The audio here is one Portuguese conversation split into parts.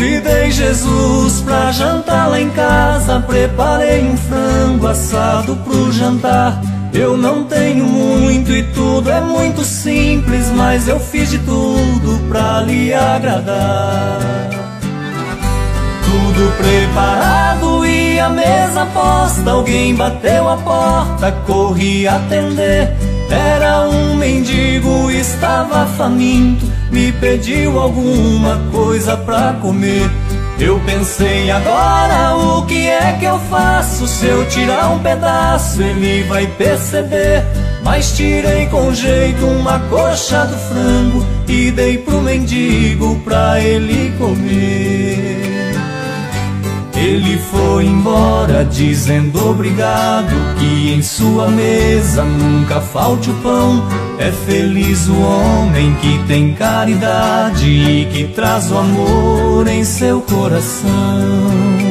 Convidei Jesus pra jantar lá em casa, preparei um frango assado pro jantar. Eu não tenho muito e tudo é muito simples, mas eu fiz de tudo pra lhe agradar. Tudo preparado e a mesa posta, alguém bateu a porta, corri atender. Era um mendigo, estava faminto, me pediu alguma coisa pra comer. Eu pensei, agora o que é que eu faço? Se eu tirar um pedaço ele vai perceber. Mas tirei com jeito uma coxa do frango e dei pro mendigo pra ele comer. Ele foi embora dizendo obrigado, que em sua mesa nunca falte o pão. É feliz o homem que tem caridade e que traz o amor em seu coração.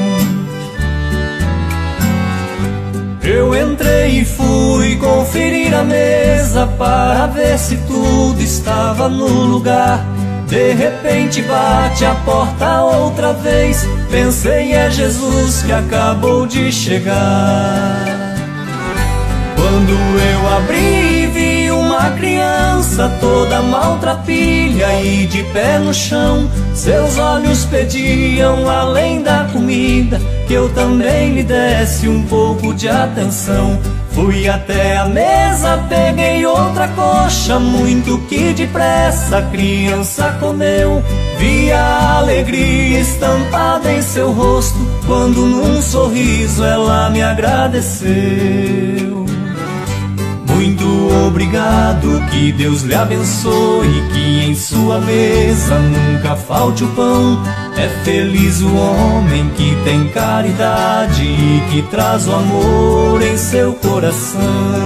Eu entrei e fui conferir a mesa para ver se tudo estava no lugar. De repente bate a porta outra vez, pensei, é Jesus que acabou de chegar. Quando eu abri, vi uma criança toda maltrapilha e de pé no chão. Seus olhos pediam, além da comida, que eu também lhe desse um pouco de atenção. Fui até a mesa, peguei outra coxa, muito que depressa a criança comeu. Vi a alegria estampada em seu rosto, quando num sorriso ela me agradeceu. Muito obrigado, que Deus lhe abençoe, que em sua mesa nunca falte o pão. É feliz o homem que tem caridade e que traz o amor em seu coração.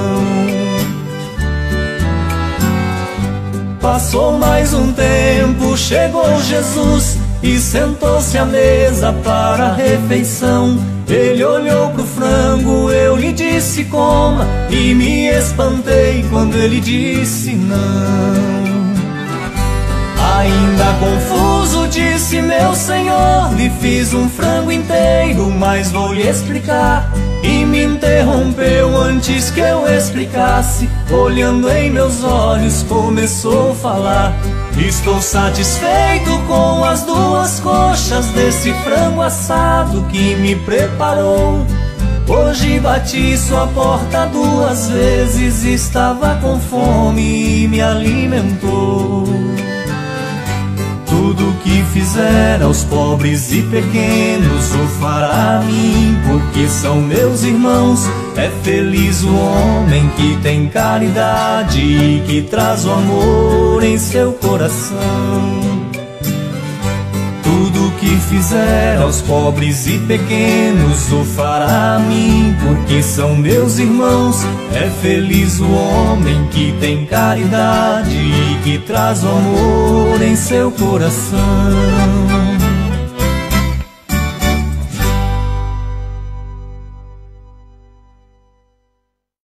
Passou mais um tempo, chegou Jesus e sentou-se à mesa para a refeição. Ele olhou pro frango, eu lhe disse coma, e me espantei quando ele disse não. Ainda confuso disse, meu senhor, lhe fiz um frango inteiro, mas vou lhe explicar. E me interrompeu antes que eu explicasse, olhando em meus olhos começou a falar. Estou satisfeito com as duas coxas desse frango assado que me preparou. Hoje bati sua porta 2 vezes, estava com fome e me alimentou. Tudo que fizer aos pobres e pequenos o fará a mim, porque são meus irmãos. É feliz o homem que tem caridade e que traz o amor em seu coração. Tudo que fizer aos pobres e pequenos o fará a mim, porque são meus irmãos. É feliz o homem que tem caridade e que traz o amor em seu coração.